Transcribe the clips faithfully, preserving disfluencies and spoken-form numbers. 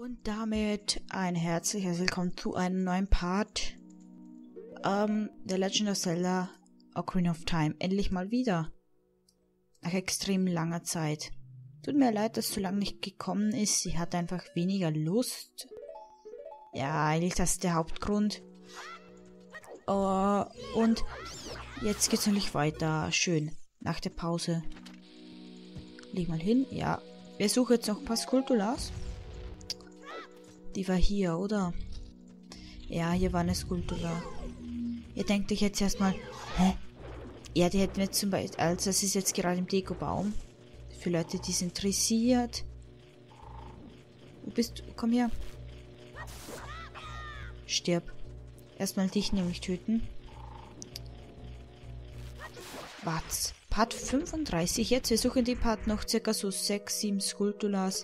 Und damit ein herzliches Willkommen zu einem neuen Part ähm, The Legend of Zelda Ocarina of Time. Endlich mal wieder. Nach extrem langer Zeit. Tut mir leid, dass so lange nicht gekommen ist. Sie hat einfach weniger Lust. Ja, eigentlich das ist der Hauptgrund. Uh, und jetzt geht's nämlich weiter. Schön. Nach der Pause. Leg mal hin. Ja. Wir suchen jetzt noch ein paar Skulptulas. Die war hier, oder? Ja, hier war eine Skulptura. Ihr denkt euch jetzt erstmal, hä? Ja, die hätten wir zum Beispiel, also das ist jetzt gerade im Dekobaum. Für Leute, die es interessiert. Wo bist du? Komm her. Stirb. Erstmal dich nämlich töten. Was? Part fünfunddreißig jetzt? Wir suchen die Part noch circa so sechs, sieben Skulpturas.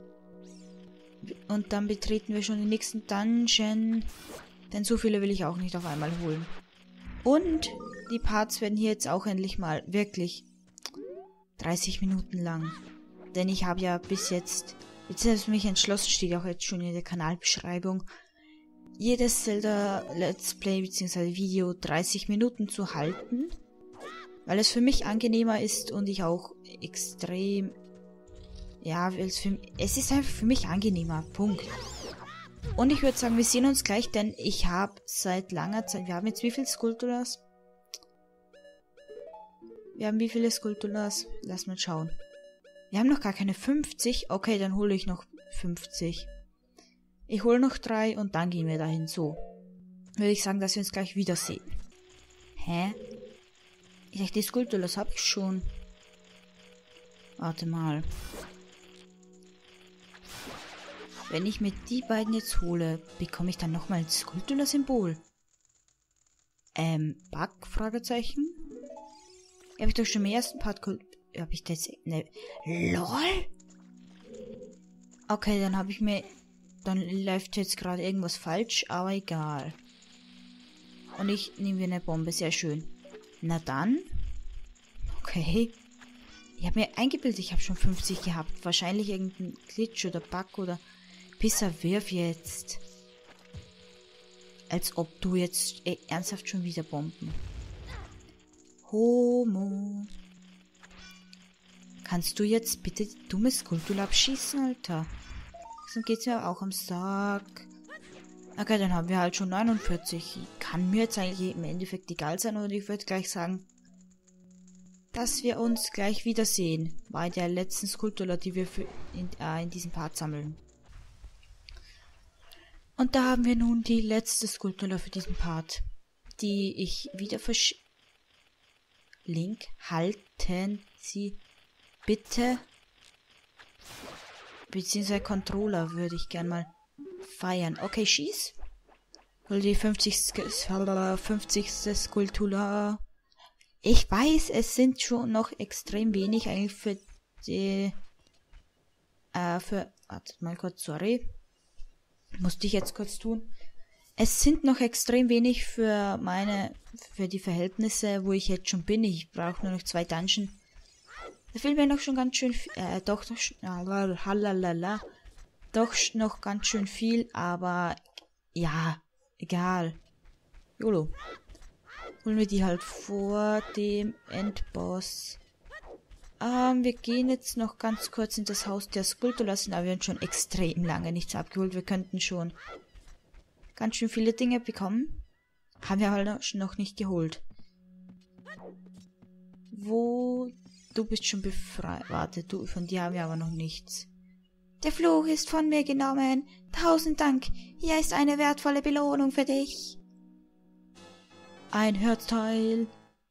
Und dann betreten wir schon den nächsten Dungeon. Denn so viele will ich auch nicht auf einmal holen. Und die Parts werden hier jetzt auch endlich mal wirklich dreißig Minuten lang. Denn ich habe ja bis jetzt, jetzt habe ich mich entschlossen, steht auch jetzt schon in der Kanalbeschreibung, jedes Zelda Let's Play bzw. Video dreißig Minuten zu halten. Weil es für mich angenehmer ist und ich auch extrem... Ja, es, für, es ist einfach für mich angenehmer. Punkt. Und ich würde sagen, wir sehen uns gleich, denn ich habe seit langer Zeit... Wir haben jetzt wie viele Skulpturas? Wir haben wie viele Skulpturas? Lass mal schauen. Wir haben noch gar keine fünfzig. Okay, dann hole ich noch fünfzig. Ich hole noch drei und dann gehen wir dahin. So. Würde ich sagen, dass wir uns gleich wiedersehen. Hä? Ich dachte, die Skulpturas habe ich schon. Warte mal. Wenn ich mir die beiden jetzt hole, bekomme ich dann nochmal ein Skulptura-Symbol. Ähm, Bug? Fragezeichen? Habe ich doch schon im ersten Part... Habe ich das... Ne... LOL? Okay, dann habe ich mir... Dann läuft jetzt gerade irgendwas falsch, aber egal. Und ich nehme mir eine Bombe, sehr schön. Na dann. Okay. Ich habe mir eingebildet, ich habe schon fünfzig gehabt. Wahrscheinlich irgendein Glitch oder Bug oder... Pisser, wirf jetzt. Als ob du jetzt ey, ernsthaft schon wieder Bomben. Homo. Kannst du jetzt bitte die dumme Skulptur abschießen, Alter? Sonst geht's mir auch am Sack. Okay, dann haben wir halt schon neunundvierzig. Kann mir jetzt eigentlich im Endeffekt egal sein, oder ich würde gleich sagen, dass wir uns gleich wiedersehen bei der letzten Skulptur, die wir für in, äh, in diesem Part sammeln. Und da haben wir nun die letzte Skulptur für diesen Part, die ich wieder versch... Link, halten Sie bitte. Beziehungsweise Controller würde ich gern mal feiern. Okay, schieß. Oder die fünfzigste Skulptur. Ich weiß, es sind schon noch extrem wenig eigentlich für die... Äh, für... Warte mal kurz, sorry. Musste ich jetzt kurz tun. Es sind noch extrem wenig für meine... Für die Verhältnisse, wo ich jetzt schon bin. Ich brauche nur noch zwei Dungeon. Da fehlt mir noch schon ganz schön... Äh, doch, doch... Halalala. Doch noch ganz schön viel, aber... Ja, egal. YOLO. Holen wir die halt vor dem Endboss. Ähm, wir gehen jetzt noch ganz kurz in das Haus der Skulptur lassen, aber wir haben schon extrem lange nichts abgeholt. Wir könnten schon ganz schön viele Dinge bekommen. Haben wir halt noch nicht geholt. Wo... Du bist schon befreit. Warte, du, von dir haben wir aber noch nichts. Der Fluch ist von mir genommen. Tausend Dank. Hier ist eine wertvolle Belohnung für dich. Ein Herzteil.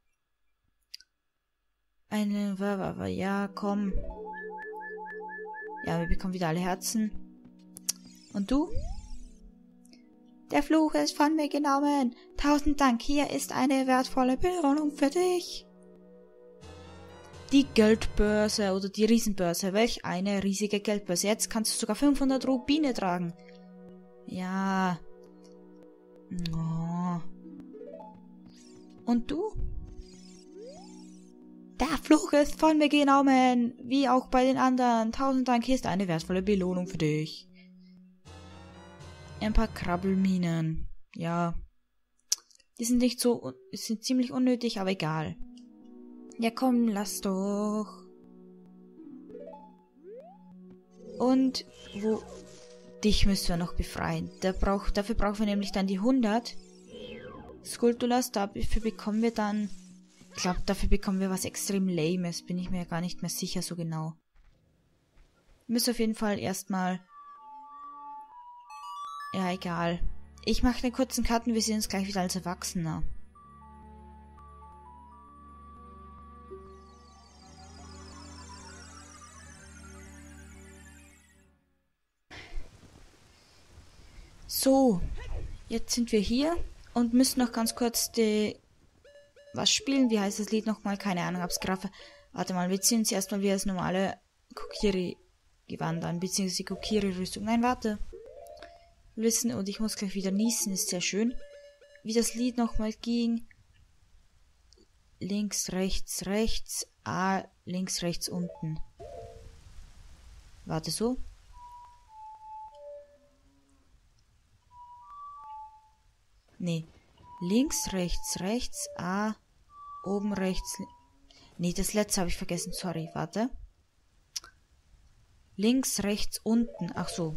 Eine... Ja, komm. Ja, wir bekommen wieder alle Herzen. Und du? Der Fluch ist von mir genommen. Tausend Dank. Hier ist eine wertvolle Belohnung für dich. Die Geldbörse oder die Riesenbörse. Welch eine riesige Geldbörse. Jetzt kannst du sogar fünfhundert Rubine tragen. Ja. Oh. Und du? Der Fluch ist von mir genommen. Wie auch bei den anderen. Tausend Dank, hier ist eine wertvolle Belohnung für dich. Ein paar Krabbelminen. Ja. Die sind nicht so, sind ziemlich unnötig, aber egal. Ja komm, lass doch. Und wo... Dich müssen wir noch befreien. Der braucht, dafür brauchen wir nämlich dann die hundert Skulltulas. Dafür bekommen wir dann... Ich glaube, dafür bekommen wir was extrem Lames. Bin ich mir gar nicht mehr sicher so genau. Wir müssen auf jeden Fall erstmal... Ja, egal. Ich mache einen kurzen Cut und wir sehen uns gleich wieder als Erwachsener. So, jetzt sind wir hier und müssen noch ganz kurz die... Was spielen? Wie heißt das Lied nochmal? Keine Ahnung, hab's gerade... Warte mal, wir ziehen uns erstmal wie das normale Kokiri-Gewand an, beziehungsweise Kokiri-Rüstung. Nein, warte. Wissen, und ich muss gleich wieder niesen, ist sehr schön. Wie das Lied nochmal ging. Links, rechts, rechts, A, links, rechts, unten. Warte, so. Nee. Links, rechts, rechts, A, oben, rechts. Nee, das letzte habe ich vergessen, sorry, warte. Links, rechts, unten, ach so.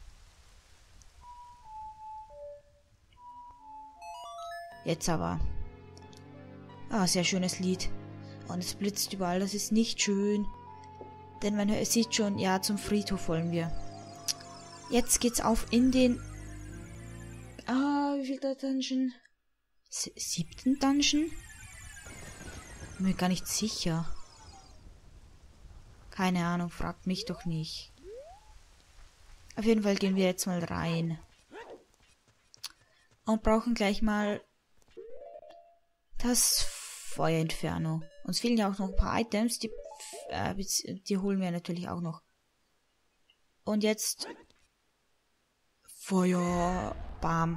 Jetzt aber. Ah, sehr schönes Lied. Und es blitzt überall, das ist nicht schön. Denn man hört, sieht schon, ja, zum Friedhof wollen wir. Jetzt geht's auf in den... Ah, wie viel der Dungeon? S siebten Dungeon? Bin mir gar nicht sicher. Keine Ahnung, fragt mich doch nicht. Auf jeden Fall gehen wir jetzt mal rein. Und brauchen gleich mal das Feuerinferno. Uns fehlen ja auch noch ein paar Items, die, äh, die holen wir natürlich auch noch. Und jetzt Feuer, bam.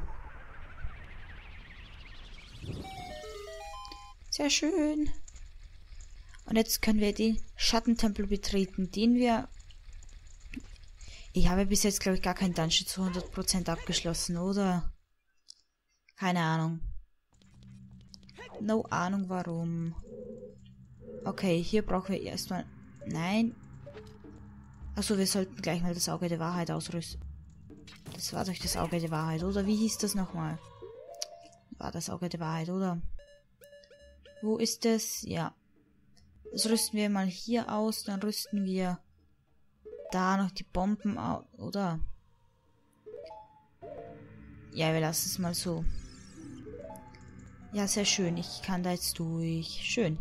Sehr schön. Und jetzt können wir den Schattentempel betreten, den wir... Ich habe bis jetzt, glaube ich, gar keinen Dungeon zu hundert Prozent abgeschlossen, oder? Keine Ahnung. No Ahnung warum. Okay, hier brauchen wir erstmal... Nein. Achso, wir sollten gleich mal das Auge der Wahrheit ausrüsten. Das war doch das Auge der Wahrheit, oder? Wie hieß das nochmal? War das Auge der Wahrheit, oder? Wo ist es? Ja. Das rüsten wir mal hier aus, dann rüsten wir da noch die Bomben aus, oder? Ja, wir lassen es mal so. Ja, sehr schön. Ich kann da jetzt durch. Schön.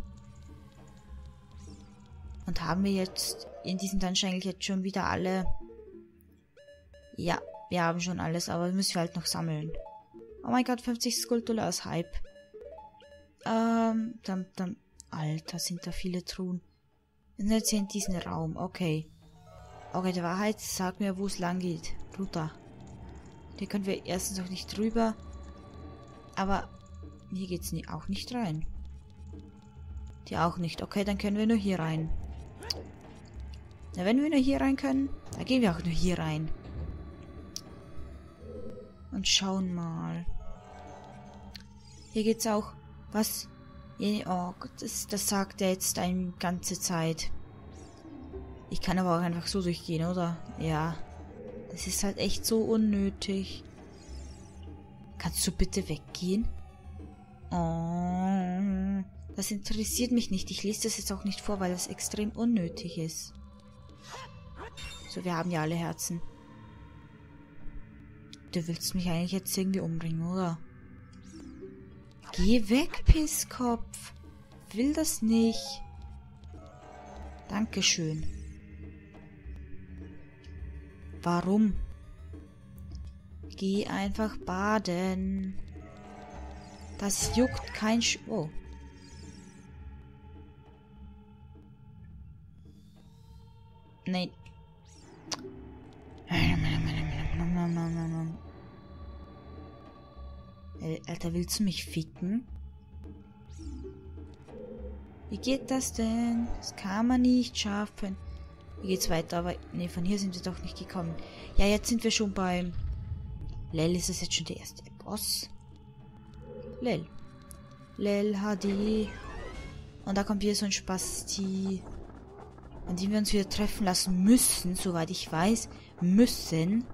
Und haben wir jetzt in diesem Dungeon eigentlich jetzt schon wieder alle... Ja, wir haben schon alles, aber müssen wir halt noch sammeln. Oh mein Gott, fünfzig Skulltulas Hype. Ähm, dann, dann... Alter, sind da viele Truhen. Wir sind jetzt hier in diesem Raum. Okay. Okay, der Wahrheit, sag mir, wo es lang geht. Runter. Hier können wir erstens auch nicht drüber. Aber... Hier geht's nie, auch nicht rein. Die auch nicht. Okay, dann können wir nur hier rein. Na, wenn wir nur hier rein können, dann gehen wir auch nur hier rein. Und schauen mal. Hier geht's auch... Was? Oh Gott, das, das sagt er jetzt eine ganze Zeit. Ich kann aber auch einfach so durchgehen, oder? Ja. Das ist halt echt so unnötig. Kannst du bitte weggehen? Oh, das interessiert mich nicht. Ich lese das jetzt auch nicht vor, weil das extrem unnötig ist. So, wir haben ja alle Herzen. Du willst mich eigentlich jetzt irgendwie umbringen, oder? Geh weg, Pisskopf. Will das nicht. Dankeschön. Warum? Geh einfach baden. Das juckt kein Sch... Oh. Nein. Alter, willst du mich ficken? Wie geht das denn? Das kann man nicht schaffen. Wie geht's weiter? Aber ne, von hier sind wir doch nicht gekommen. Ja, jetzt sind wir schon beim Lel, ist das jetzt schon der erste Boss? Lel. Lel H D. Und da kommt wieder so ein Spasti, an dem wir uns wieder treffen lassen müssen, soweit ich weiß. Müssen.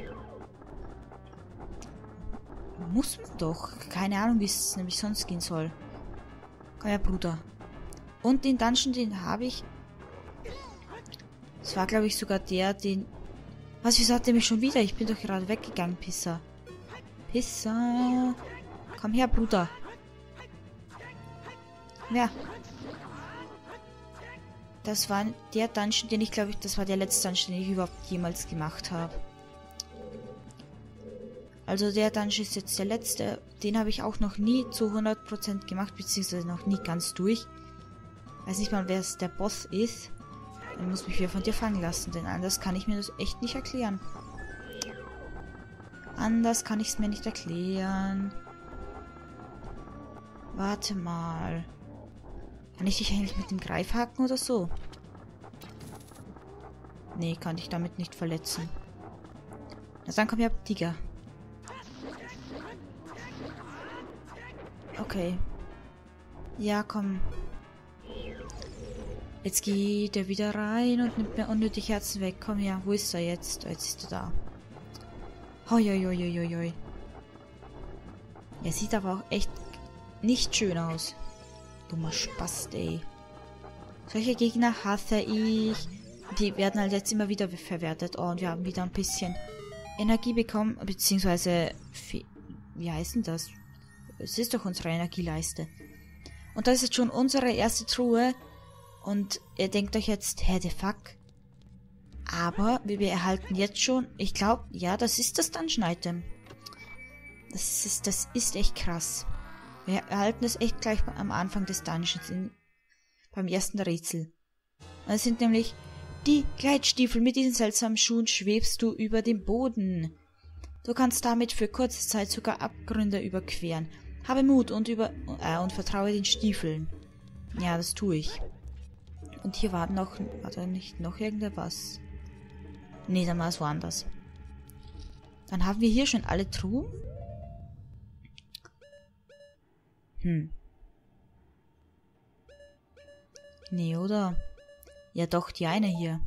Muss man doch. Keine Ahnung, wie es nämlich sonst gehen soll. Komm her, Bruder. Und den Dungeon, den habe ich. Das war, glaube ich, sogar der, den... Was, wieso hat der mich schon wieder? Ich bin doch gerade weggegangen, Pisser. Pisser. Komm her, Bruder. Ja. Das war der Dungeon, den ich, glaube ich, das war der letzte Dungeon, den ich überhaupt jemals gemacht habe. Also der Dungeon ist jetzt der letzte. Den habe ich auch noch nie zu hundert Prozent gemacht, beziehungsweise noch nie ganz durch. Weiß nicht mal, wer es der Boss ist. Dann muss mich wieder von dir fangen lassen, denn anders kann ich mir das echt nicht erklären. Anders kann ich es mir nicht erklären. Warte mal. Kann ich dich eigentlich mit dem Greif haken oder so? Nee, kann ich damit nicht verletzen. Na dann komm her, Tiger. Okay. Ja, komm. Jetzt geht er wieder rein und nimmt mir unnötig Herzen weg. Komm her, wo ist er jetzt? Jetzt ist er da. Hoi, hoi, hoi, hoi, hoi. Er sieht aber auch echt nicht schön aus. Dummer Spast, ey. Solche Gegner hasse ich. Die werden halt jetzt immer wieder verwertet. Oh, und wir haben wieder ein bisschen Energie bekommen. Beziehungsweise, wie heißt denn das? Es ist doch unsere Energieleiste. Und das ist jetzt schon unsere erste Truhe. Und ihr denkt euch jetzt, hä, the fuck? Aber wir erhalten jetzt schon, ich glaube, ja, das ist das Dungeon-Item. Das ist, das ist echt krass. Wir erhalten es echt gleich am Anfang des Dungeons, in, beim ersten Rätsel. Und es sind nämlich die Gleitstiefel. Mit diesen seltsamen Schuhen schwebst du über dem Boden. Du kannst damit für kurze Zeit sogar Abgründe überqueren. Habe Mut und, über, äh, und vertraue den Stiefeln. Ja, das tue ich. Und hier war noch, war da nicht noch irgendwas? Nee, dann war es woanders. Dann haben wir hier schon alle Truhen. Hm. Nee, oder? Ja doch, die eine hier.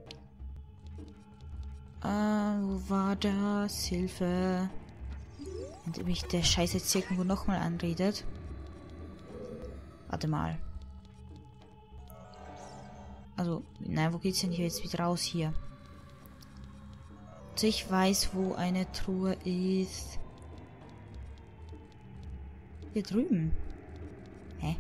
Äh, wo war das? Hilfe. Und mich der Scheiß jetzt irgendwo nochmal anredet. Warte mal. Also, nein, wo geht's denn hier jetzt wieder raus? Hier. Also ich weiß, wo eine Truhe ist. Hier drüben. Hä?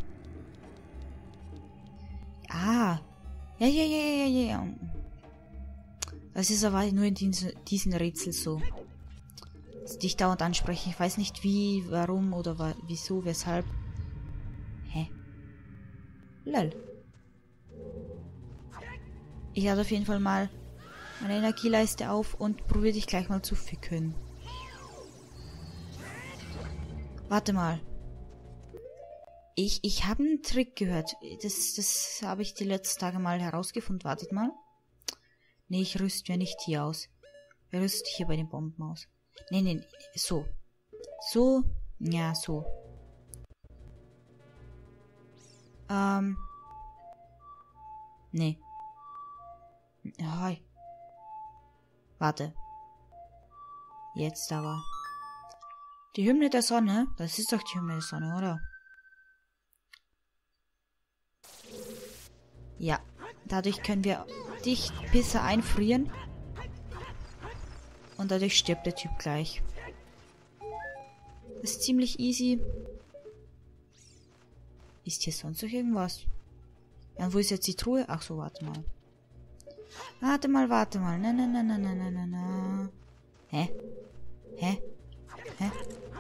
Ah. Ja, ja, ja, ja, ja, ja. Das ist aber nur in diesen, diesen Rätsel so. Dass dich dauernd ansprechen. Ich weiß nicht wie, warum oder wa wieso, weshalb. Hä? Lol. Ich lade auf jeden Fall mal meine Energieleiste auf und probiere dich gleich mal zu ficken. Warte mal. Ich, ich habe einen Trick gehört. Das, das habe ich die letzten Tage mal herausgefunden. Wartet mal. Nee, ich rüste mir nicht hier aus. Wir rüsten hier bei den Bomben aus. Nee, nee, nee. So. So. Ja, so. Ähm. Nee. Hi. Warte. Jetzt aber. Die Hymne der Sonne? Das ist doch die Hymne der Sonne, oder? Ja. Dadurch können wir dich Pisser einfrieren. Und dadurch stirbt der Typ gleich. Das ist ziemlich easy. Ist hier sonst noch irgendwas? Ja, und wo ist jetzt die Truhe? Ach so, warte mal. Warte mal, warte mal. Na, na, na, na, na, na, na, na. Hä? Hä? Hä?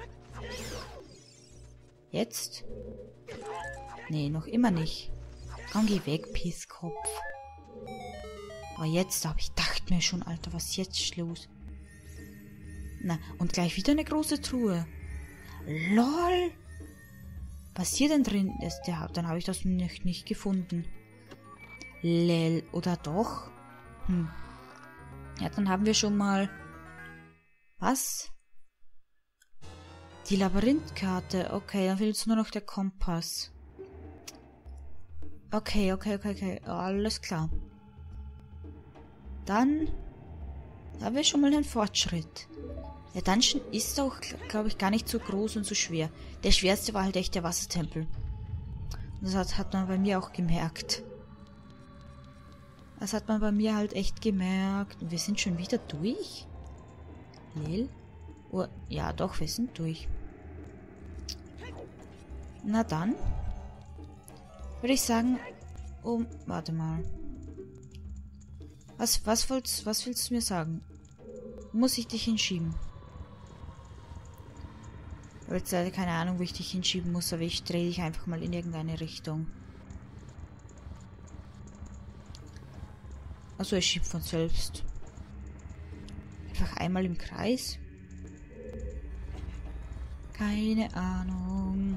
Jetzt? Nee, noch immer nicht. Komm, geh weg, Pisskopf. Aber jetzt, aber ich dachte mir schon, Alter, was ist jetzt los? Na, und gleich wieder eine große Truhe. LOL! Was hier denn drin ist, der, dann habe ich das nicht, nicht gefunden. Lel, oder doch? Hm. Ja, dann haben wir schon mal... Was? Die Labyrinthkarte. Okay, dann fehlt jetzt nur noch der Kompass. Okay, okay, okay, okay. Alles klar. Dann haben wir schon mal einen Fortschritt. Der Dungeon ist auch, glaube ich, gar nicht so groß und so schwer. Der schwerste war halt echt der Wassertempel. Das hat, hat man bei mir auch gemerkt. Das hat man bei mir halt echt gemerkt. Und wir sind schon wieder durch? Lel? Oh, ja, doch, wir sind durch. Na dann. Würde ich sagen... Oh, warte mal. Was, was, wollt's, was willst du mir sagen? Muss ich dich hinschieben? Ich habe jetzt leider keine Ahnung, wo ich dich hinschieben muss, aber ich drehe dich einfach mal in irgendeine Richtung. Also er schiebt von selbst. Einfach einmal im Kreis. Keine Ahnung.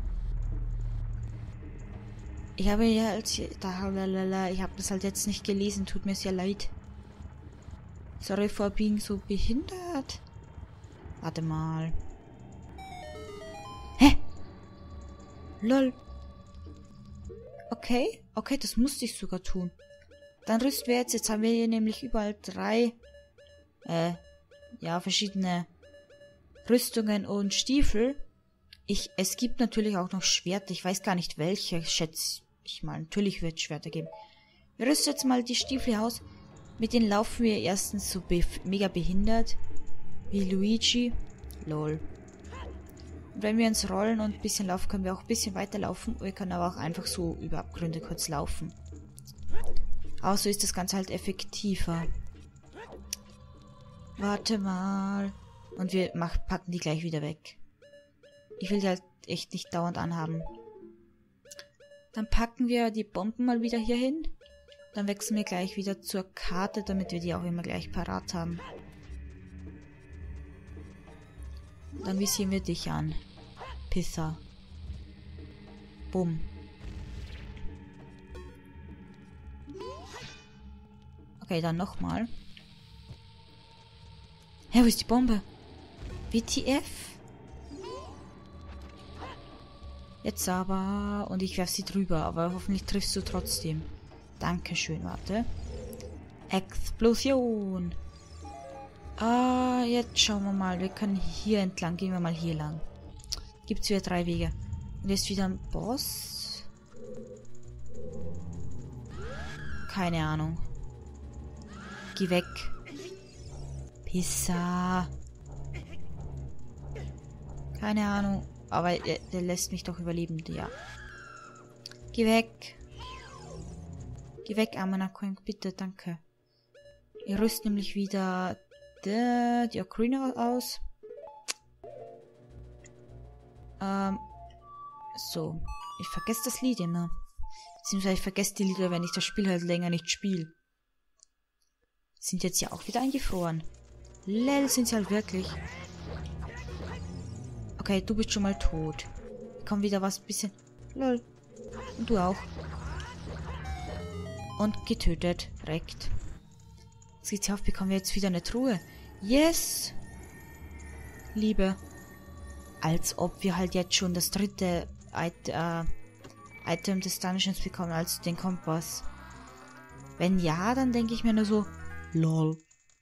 Ich habe ja als da, lalala, ich habe das halt jetzt nicht gelesen, tut mir sehr leid. Sorry for being so behindert. Warte mal. Hä? Lol. Okay, okay, das musste ich sogar tun. Dann rüsten wir jetzt. Jetzt haben wir hier nämlich überall drei, äh, ja, verschiedene Rüstungen und Stiefel. Ich, es gibt natürlich auch noch Schwerter. Ich weiß gar nicht welche, schätze ich mal. Natürlich wird es Schwerter geben. Wir rüsten jetzt mal die Stiefel aus. Mit denen laufen wir erstens so be mega behindert. Wie Luigi. Lol. Und wenn wir uns rollen und ein bisschen laufen, können wir auch ein bisschen weiterlaufen. Wir können aber auch einfach so über Abgründe kurz laufen. Aber so ist das Ganze halt effektiver. Warte mal. Und wir mach, packen die gleich wieder weg. Ich will die halt echt nicht dauernd anhaben. Dann packen wir die Bomben mal wieder hier hin. Dann wechseln wir gleich wieder zur Karte, damit wir die auch immer gleich parat haben. Dann visieren wir dich an. Pisser. Bumm. Okay, dann nochmal. Hä, wo ist die Bombe? W T F? Jetzt aber... Und ich werf sie drüber, aber hoffentlich triffst du trotzdem. Dankeschön, warte. Explosion! Ah, jetzt schauen wir mal. Wir können hier entlang. Gehen wir mal hier lang. Gibt's wieder drei Wege. Und jetzt wieder ein Boss? Keine Ahnung. Geh weg. Pisser. Keine Ahnung. Aber der, der lässt mich doch überleben, ja. Geh weg. Geh weg, Amanacoin, bitte, danke. Ihr rüstet nämlich wieder die, die Ocarina aus. Ähm, so. Ich vergesse das Lied immer. Beziehungsweise ich vergesse die Lieder, wenn ich das Spiel halt länger nicht spiele. Sind jetzt ja auch wieder eingefroren. Lel, sind sie halt wirklich. Okay, du bist schon mal tot. Komm wieder was bisschen. Lol. Und du auch. Und getötet. Direkt. Jetzt geht's auf, bekommen wir jetzt wieder eine Truhe. Yes! Liebe. Als ob wir halt jetzt schon das dritte It äh, Item des Dungeons bekommen, als den Kompass. Wenn ja, dann denke ich mir nur so, lol.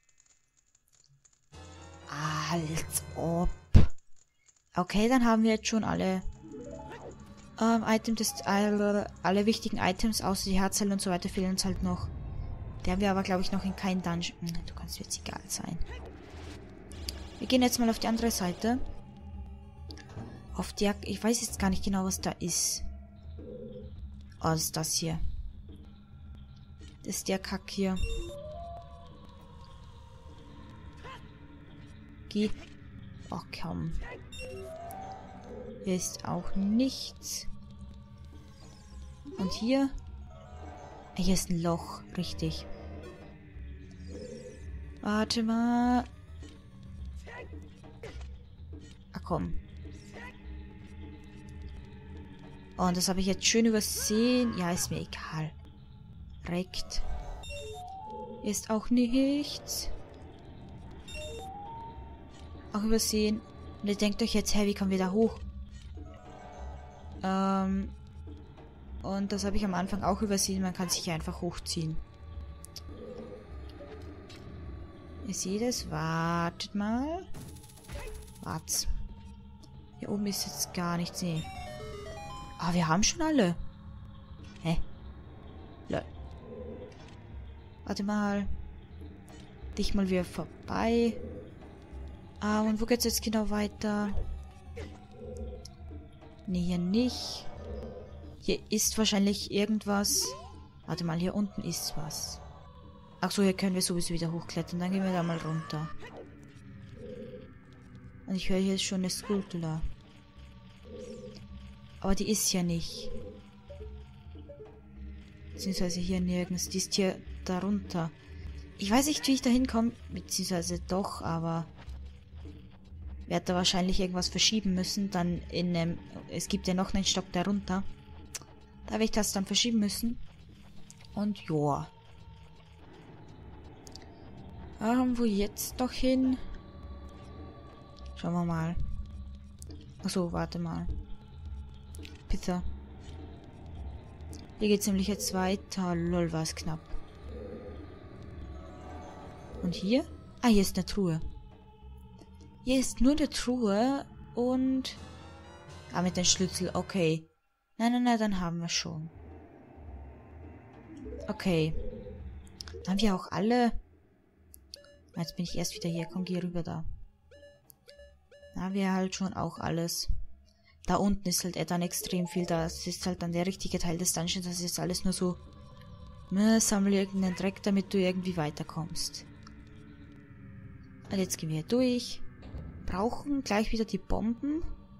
Als ob. Okay, dann haben wir jetzt schon alle ähm, Items des, alle, alle wichtigen Items, außer die Herzteile und so weiter fehlen uns halt noch. Die haben wir aber, glaube ich, noch in keinem Dungeon. Du kannst jetzt egal sein. Wir gehen jetzt mal auf die andere Seite. Auf der... Ich weiß jetzt gar nicht genau, was da ist. Oh, das ist das hier. Das ist der Kack hier. Geh. Ach, komm. Hier ist auch nichts. Und hier... Hier ist ein Loch. Richtig. Warte mal. Ach komm. Oh, und das habe ich jetzt schön übersehen. Ja, ist mir egal. Direkt. Hier ist auch nichts. Auch übersehen. Und ihr denkt euch jetzt, hey, wie kommen wir da hoch? Ähm, und das habe ich am Anfang auch übersehen. Man kann sich einfach hochziehen. Ihr seht es? Wartet mal. Wart's. Hier oben ist jetzt gar nichts. Nee. Ah, wir haben schon alle. Hä? Lol. Warte mal. Dich mal wieder vorbei. Ah, und wo geht's jetzt genau weiter? Nee, hier nicht. Hier ist wahrscheinlich irgendwas. Warte mal, hier unten ist was. Ach so, hier können wir sowieso wieder hochklettern. Dann gehen wir da mal runter. Und ich höre hier schon eine Skulltula. Aber die ist ja nicht. Beziehungsweise hier nirgends. Die ist hier darunter. Ich weiß nicht, wie ich da hinkomme. Beziehungsweise doch, aber... werde da wahrscheinlich irgendwas verschieben müssen. Dann in einem... Es gibt ja noch einen Stock darunter. Da werde ich das dann verschieben müssen. Und joa. Ähm, wo jetzt noch hin? Schauen wir mal. Achso, warte mal. Pizza. Hier geht's nämlich jetzt weiter. Lol, war es knapp. Und hier? Ah, hier ist eine Truhe. Hier ist nur eine Truhe und... Ah, mit dem Schlüssel, okay. Nein, nein, nein, dann haben wir schon. Okay. Dann haben wir auch alle... Jetzt bin ich erst wieder hier. Komm, geh rüber da. Da haben wir halt schon auch alles. Da unten ist halt dann extrem viel. Das ist halt dann der richtige Teil des Dungeons. Das ist alles nur so... Ne, sammle irgendeinen Dreck, damit du irgendwie weiterkommst. Und jetzt gehen wir durch. Brauchen gleich wieder die Bomben.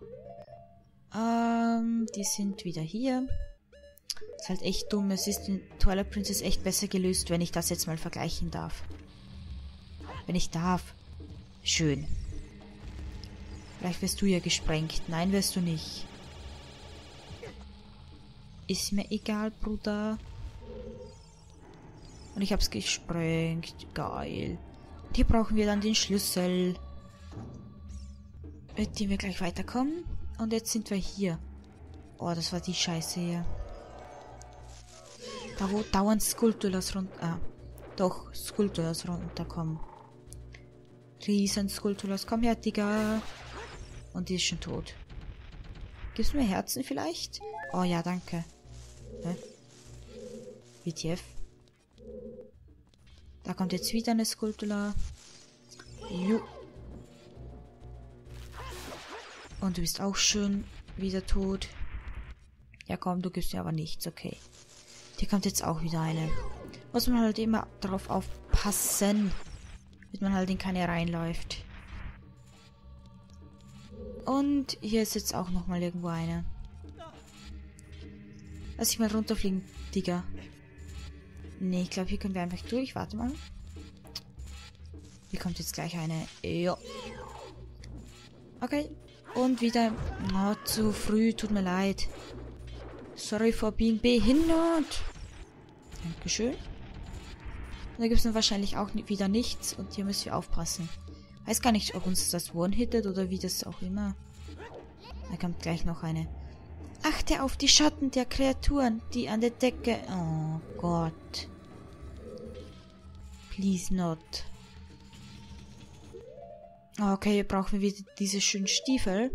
Ähm, die sind wieder hier. Ist halt echt dumm. Es ist in Twilight Princess echt besser gelöst, wenn ich das jetzt mal vergleichen darf. Wenn ich darf. Schön. Vielleicht wirst du ja gesprengt. Nein, wirst du nicht. Ist mir egal, Bruder. Und ich hab's gesprengt. Geil. Und hier brauchen wir dann den Schlüssel. Mit dem wir gleich weiterkommen. Und jetzt sind wir hier. Oh, das war die Scheiße hier. Da wo dauernd Skulltulas runter... Ah, doch, Skulltulas runterkommen. Riesen Skulltulas. Komm her, Digga. Und die ist schon tot. Gibst du mir Herzen vielleicht? Oh ja, danke. Hä? W T F? Da kommt jetzt wieder eine Skulltula. Jo. Und du bist auch schon wieder tot. Ja komm, du gibst mir aber nichts, okay. Hier kommt jetzt auch wieder eine. Muss man halt immer drauf aufpassen, damit man halt in keine reinläuft. Und hier ist jetzt auch nochmal irgendwo eine. Lass ich mal runterfliegen, Digga. Nee, ich glaube, hier können wir einfach durch. Warte mal. Hier kommt jetzt gleich eine. Ja. Okay. Und wieder... Oh, zu früh. Tut mir leid. Sorry for being behindert. Dankeschön. Da gibt es dann wahrscheinlich auch wieder nichts. Und hier müssen wir aufpassen. Weiß gar nicht, ob uns das one-hittet oder wie das auch immer. Da kommt gleich noch eine. Achte auf die Schatten der Kreaturen, die an der Decke... Oh Gott. Please not. Okay, hier brauchen wir wieder diese schönen Stiefel.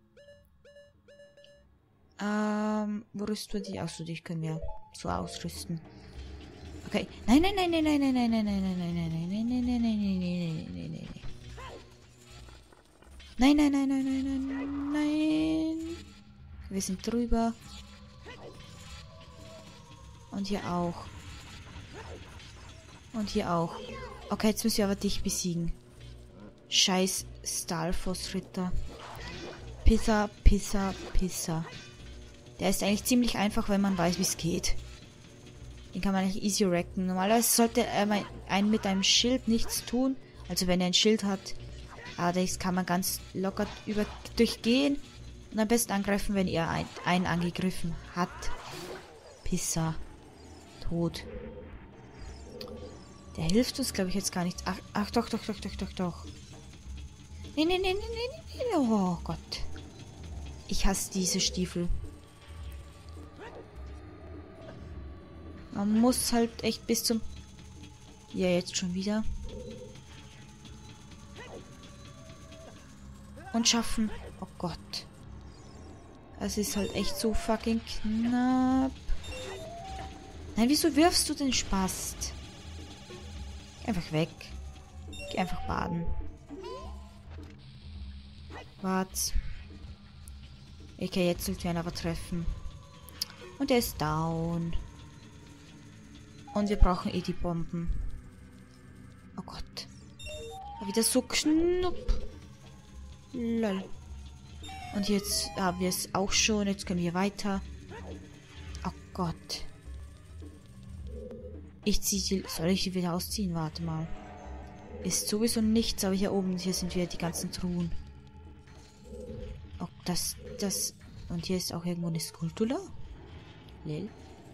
Ähm, wo rüsten wir die? Achso, die können wir so ausrüsten. Okay. Nein, nein, nein, nein, nein, nein, nein, nein, nein, nein, nein, nein, nein, nein, nein, nein, nein, nein, nein, nein. Nein, nein, nein, nein, nein, nein, nein. Wir sind drüber. Und hier auch. Und hier auch. Okay, jetzt müssen wir aber dich besiegen. Scheiß Stalfos-Ritter. Pisser, Pisser, Pisser. Der ist eigentlich ziemlich einfach, wenn man weiß, wie es geht. Den kann man eigentlich easy wrecken. Normalerweise sollte er einen mit einem Schild nichts tun. Also wenn er ein Schild hat. Aber das kann man ganz locker über durchgehen. Und am besten angreifen, wenn er ein, einen angegriffen hat. Pisser. Tot. Der hilft uns, glaube ich, jetzt gar nichts. Ach, ach, doch, doch, doch, doch, doch, doch. Nee, nee, nee, nee, nee, nee. Oh Gott. Ich hasse diese Stiefel. Man muss halt echt bis zum... Ja, jetzt schon wieder. Und schaffen. Oh Gott. Es ist halt echt so fucking knapp. Nein, wieso wirfst du den Spast? Geh einfach weg. Geh einfach baden. Wart. Okay, jetzt sollten wir ihn aber treffen. Und er ist down. Und wir brauchen eh die Bomben. Oh Gott. War wieder so knupp. Lol. Und jetzt haben wir es auch schon. Jetzt können wir weiter. Oh Gott. Ich ziehe die... Soll ich die wieder ausziehen? Warte mal. Ist sowieso nichts, aber hier oben, hier sind wieder die ganzen Truhen. Oh, das... das... Und hier ist auch irgendwo eine Skulptur. Lel.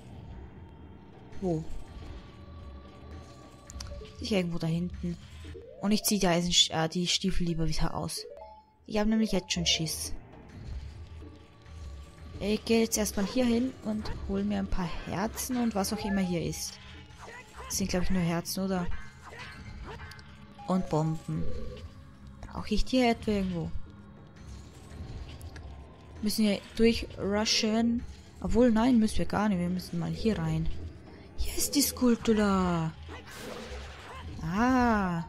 Wo? Sicher irgendwo da hinten. Und ich ziehe die, Eisen, äh, die Stiefel lieber wieder aus. Ich habe nämlich jetzt schon Schiss. Ich gehe jetzt erstmal hier hin und hole mir ein paar Herzen und was auch immer hier ist. Das sind, glaube ich, nur Herzen, oder? Und Bomben. Brauche ich die etwa irgendwo? Müssen wir durchrushen? Obwohl, nein, müssen wir gar nicht. Wir müssen mal hier rein. Hier ist die Skulptur. Ah.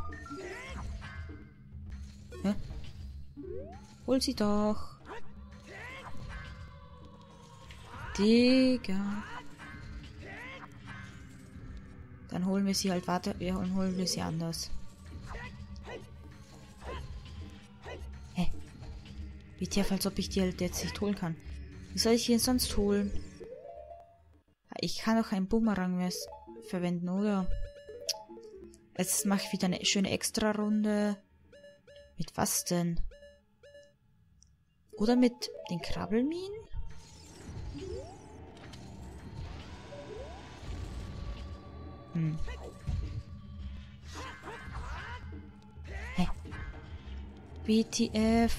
Hä? Hol sie doch. Digga. Dann holen wir sie halt, warte, wir holen, holen wir sie anders. Hä? Wie tief, als ob ich die halt jetzt nicht holen kann. Wie soll ich die denn sonst holen? Ich kann auch einen Boomerang mehr verwenden, oder? Jetzt mache ich wieder eine schöne Extra-Runde. Mit was denn? Oder mit den Krabbelminen? Hm. Hä? W T F.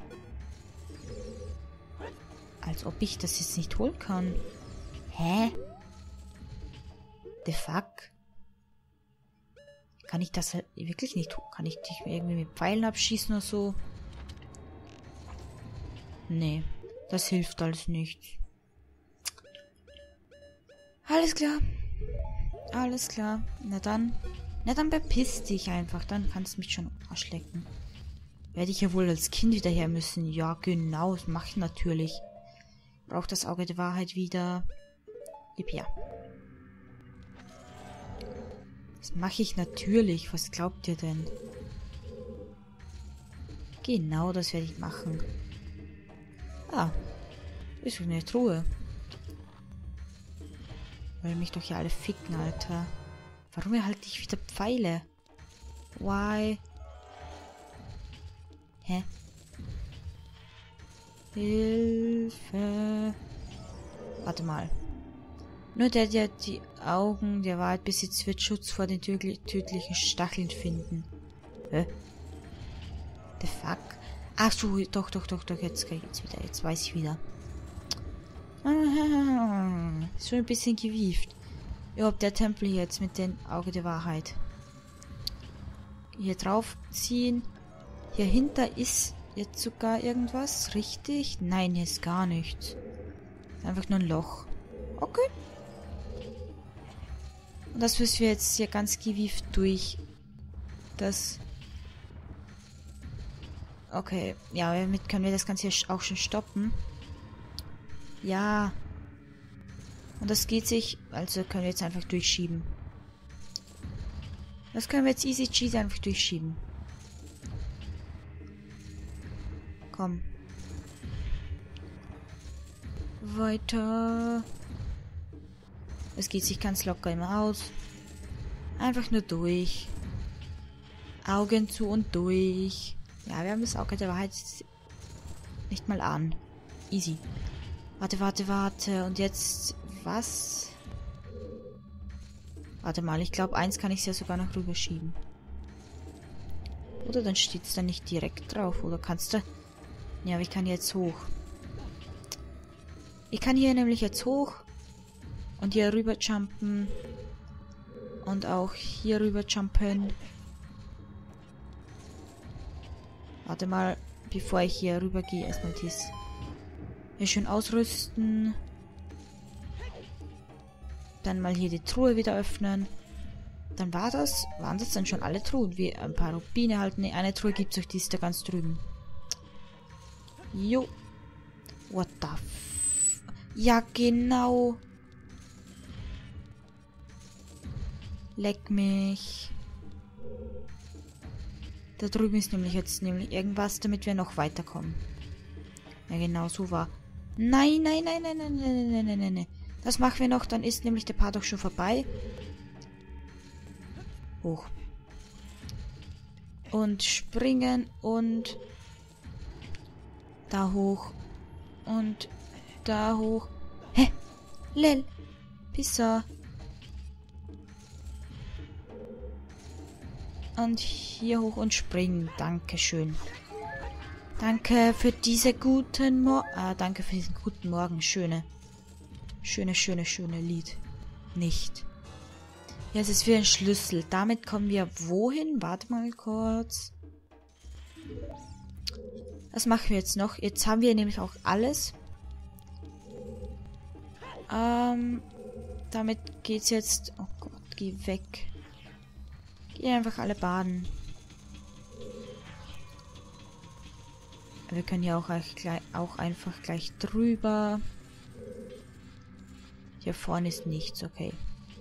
Als ob ich das jetzt nicht holen kann. Hä? The fuck? Kann ich das halt wirklich nicht tun? Kann ich dich irgendwie mit Pfeilen abschießen oder so? Nee, das hilft alles nicht. Alles klar. Alles klar. Na dann. Na dann bepiss dich einfach. Dann kannst du mich schon erschlecken. Werde ich ja wohl als Kind wieder her müssen. Ja, genau. Das mache ich natürlich. Braucht das Auge der Wahrheit wieder. Gib her. Das mache ich natürlich. Was glaubt ihr denn? Genau, das werde ich machen. Ah. Ist eine Truhe. Weil mich doch hier alle ficken, Alter. Warum erhalte ich wieder Pfeile? Why? Hä? Hilfe. Warte mal. Nur der, der die Augen der Wahrheit besitzt, wird Schutz vor den tödlichen Stacheln finden. Hä? The fuck? Ach so, doch, doch, doch, doch, jetzt, jetzt wieder, jetzt weiß ich wieder. Ah, ist schon ein bisschen gewieft. Überhaupt der Tempel hier jetzt mit dem Auge der Wahrheit. Hier drauf ziehen. Hier hinter ist jetzt sogar irgendwas, richtig? Nein, hier ist gar nichts. Einfach nur ein Loch. Okay. Und das müssen wir jetzt hier ganz gewieft durch das... Okay, ja, damit können wir das Ganze hier auch schon stoppen. Ja. Und das geht sich, also können wir jetzt einfach durchschieben. Das können wir jetzt easy cheesy einfach durchschieben. Komm. Weiter. Es geht sich ganz locker immer aus. Einfach nur durch. Augen zu und durch. Ja, wir haben das Auge der Wahrheit nicht mal an. Easy. Warte, warte, warte. Und jetzt... Was? Warte mal, ich glaube, eins kann ich ja sogar noch rüberschieben. Oder dann steht es da nicht direkt drauf. Oder kannst du... Ja, aber ich kann jetzt hoch. Ich kann hier nämlich jetzt hoch. Und hier rüber jumpen. Und auch hier rüber jumpen. Warte mal, bevor ich hier rüber gehe, erstmal dies. Hier schön ausrüsten. Dann mal hier die Truhe wieder öffnen. Dann war das, waren das dann schon alle Truhen? Wie ein paar Rubine halt. Ne, eine Truhe gibt es euch, die ist da ganz drüben. Jo. What the f... Ja, genau. Leck mich. Da drüben ist nämlich jetzt nämlich irgendwas, damit wir noch weiterkommen. Ja, genau, so war. Nein, nein, nein, nein, nein, nein, nein, nein, nein, nein. Das machen wir noch, dann ist nämlich der Part auch schon vorbei. Hoch. Und springen und da hoch. Und da hoch. Hä? Lel. Pissa. Und hier hoch und springen. Dankeschön. Danke für diese guten Morgen. Ah, danke für diesen guten Morgen. Schöne. Schöne, schöne, schöne Lied. Nicht. Ja, es ist wie ein Schlüssel. Damit kommen wir wohin? Warte mal kurz. Was machen wir jetzt noch? Jetzt haben wir nämlich auch alles. Ähm, damit geht's jetzt... Oh Gott, geh weg. Geh einfach alle baden. Wir können ja auch, auch einfach gleich drüber. Hier vorne ist nichts, okay.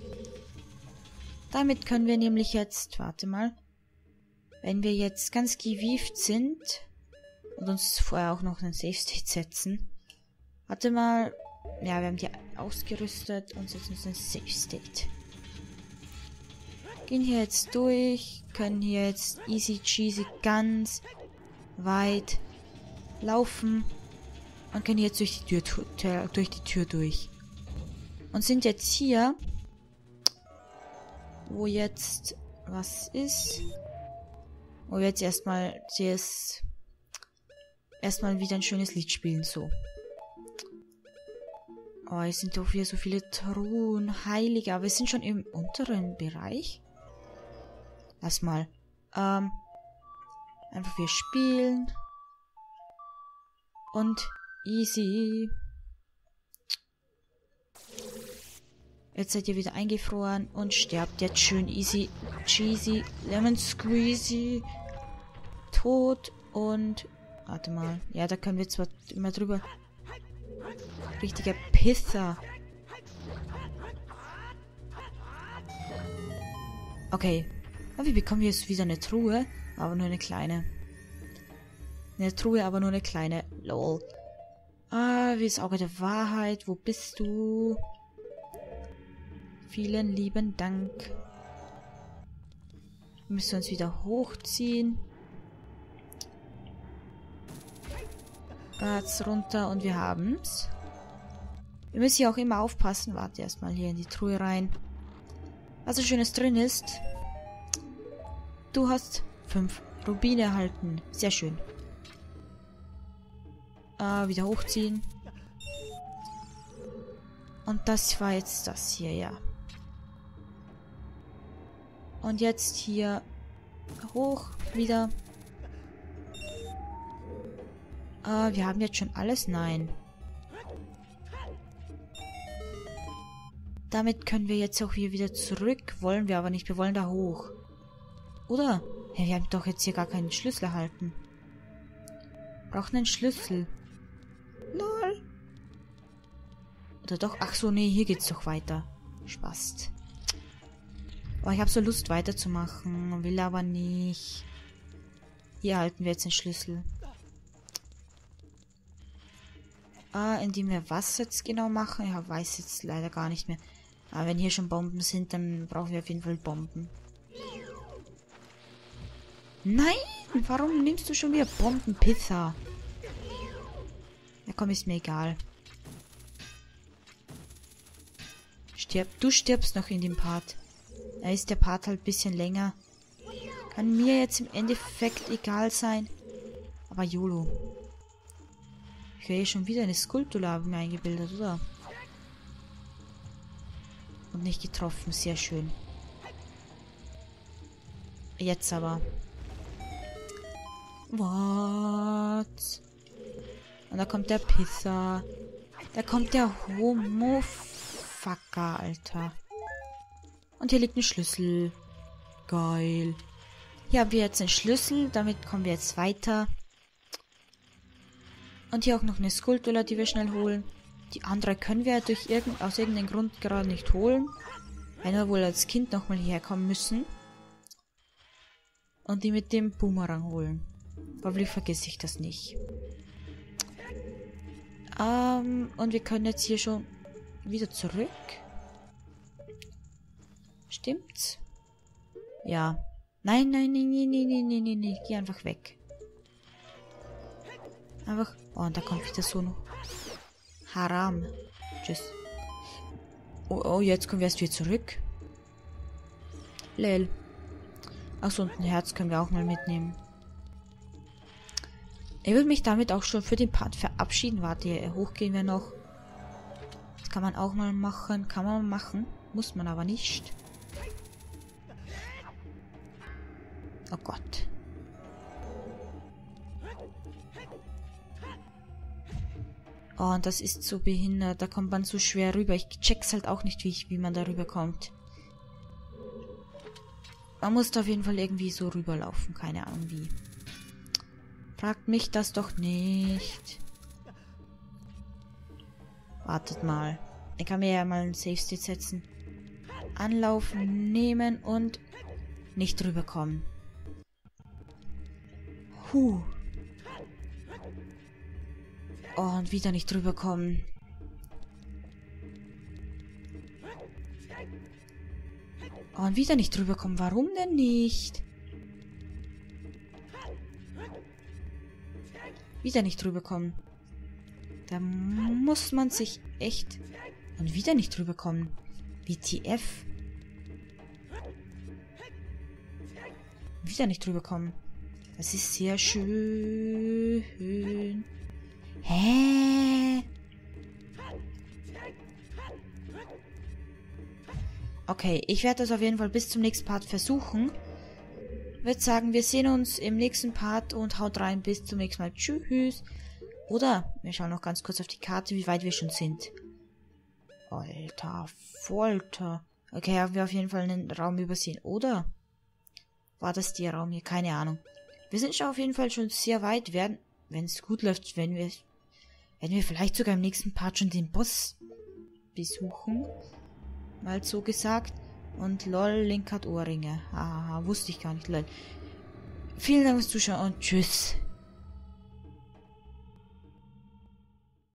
Damit können wir nämlich jetzt, warte mal, wenn wir jetzt ganz gewieft sind und uns vorher auch noch einen Safe State setzen. Warte mal, ja, wir haben die ausgerüstet und setzen uns einen Safe State. Gehen hier jetzt durch, können hier jetzt easy cheesy ganz weit laufen und können jetzt durch die Tür, durch die Tür durch. Und sind jetzt hier, wo jetzt was ist, wo wir jetzt erstmal das erstmal wieder ein schönes Lied spielen, so. Oh, es sind doch wieder so viele Truhen, Heilige, aber wir sind schon im unteren Bereich. Lass mal. Ähm, einfach wir spielen. Und easy. Jetzt seid ihr wieder eingefroren und sterbt jetzt schön easy, cheesy, lemon squeezy, tot und... Warte mal. Ja, da können wir zwar immer drüber... Richtiger Pisser. Okay. Aber wir bekommen jetzt wieder eine Truhe, aber nur eine kleine. Eine Truhe, aber nur eine kleine. Lol. Ah, wie ist Auge der Wahrheit? Wo bist du? Vielen lieben Dank. Wir müssen uns wieder hochziehen. Jetzt runter und wir haben's. Wir müssen hier auch immer aufpassen. Warte erstmal hier in die Truhe rein. Was so Schönes drin ist. Du hast fünf Rubine erhalten. Sehr schön. Äh, wieder hochziehen. Und das war jetzt das hier, ja. Und jetzt hier hoch wieder. Äh, wir haben jetzt schon alles? Nein. Damit können wir jetzt auch hier wieder zurück. Wollen wir aber nicht. Wir wollen da hoch. Oder? Ja, wir haben doch jetzt hier gar keinen Schlüssel erhalten. Brauchen einen Schlüssel. Lol. Oder doch? Ach so, nee, hier geht's doch weiter. Spaß. Oh, ich habe so Lust weiterzumachen. Will aber nicht. Hier halten wir jetzt den Schlüssel. Ah, indem wir was jetzt genau machen? Ich weiß jetzt leider gar nicht mehr. Aber wenn hier schon Bomben sind, dann brauchen wir auf jeden Fall Bomben. Nein! Warum nimmst du schon wieder Bombenpizza? Ja komm, ist mir egal. Stirb. Du stirbst noch in dem Part. Da ist der Part halt ein bisschen länger. Kann mir jetzt im Endeffekt egal sein. Aber YOLO. Ich wäre hier schon wieder eine Skulptur, habe ich mir eingebildet, oder? Und nicht getroffen. Sehr schön. Jetzt aber. What? Und da kommt der Pisser. Da kommt der Homo-Fucker, Alter. Und hier liegt ein Schlüssel. Geil. Hier haben wir jetzt einen Schlüssel. Damit kommen wir jetzt weiter. Und hier auch noch eine Skulptur, die wir schnell holen. Die andere können wir durch irgend, aus irgendeinem Grund gerade nicht holen. Weil wir wohl als Kind nochmal hierher kommen müssen. Und die mit dem Boomerang holen. Hoffentlich vergesse ich das nicht. Ähm, und wir können jetzt hier schon wieder zurück. Stimmt's? Ja. Nein, nein, nein, nein, nein, nein, nein, nein, nein. Geh einfach weg. Einfach. Oh, und da kommt wieder so noch. Haram. Tschüss. Oh, oh, jetzt kommen wir erst wieder zurück. Lel. Achso, und ein Herz können wir auch mal mitnehmen. Ich würde mich damit auch schon für den Part verabschieden. Warte, hier hochgehen wir noch. Das kann man auch mal machen. Kann man machen. Muss man aber nicht. Oh Gott. Oh, und das ist so behindert. Da kommt man so schwer rüber. Ich check's halt auch nicht, wie, ich, wie man da rüberkommt. Man muss da auf jeden Fall irgendwie so rüberlaufen. Keine Ahnung wie. Fragt mich das doch nicht. Wartet mal. Ich kann mir ja mal einen Safe State setzen. Anlaufen, nehmen und nicht rüberkommen. Huh. Oh, und wieder nicht rüberkommen. Oh, und wieder nicht rüberkommen. Warum denn nicht? Wieder nicht rüberkommen. Da muss man sich echt... Und wieder nicht rüberkommen. W T F. Wieder nicht rüberkommen. Das ist sehr schön. Hä? Okay, ich werde das auf jeden Fall bis zum nächsten Part versuchen. Ich würde sagen, wir sehen uns im nächsten Part und haut rein. Bis zum nächsten Mal. Tschüss. Oder, wir schauen noch ganz kurz auf die Karte, wie weit wir schon sind. Alter, Folter. Okay, haben wir auf jeden Fall einen Raum übersehen. Oder? War das der Raum hier? Keine Ahnung. Wir sind schon auf jeden Fall schon sehr weit. Werden, wenn es gut läuft, wenn wir, werden wir vielleicht sogar im nächsten Part schon den Boss besuchen. Mal so gesagt. Und lol, Link hat Ohrringe. Haha, wusste ich gar nicht, lol. Vielen Dank fürs Zuschauen und tschüss.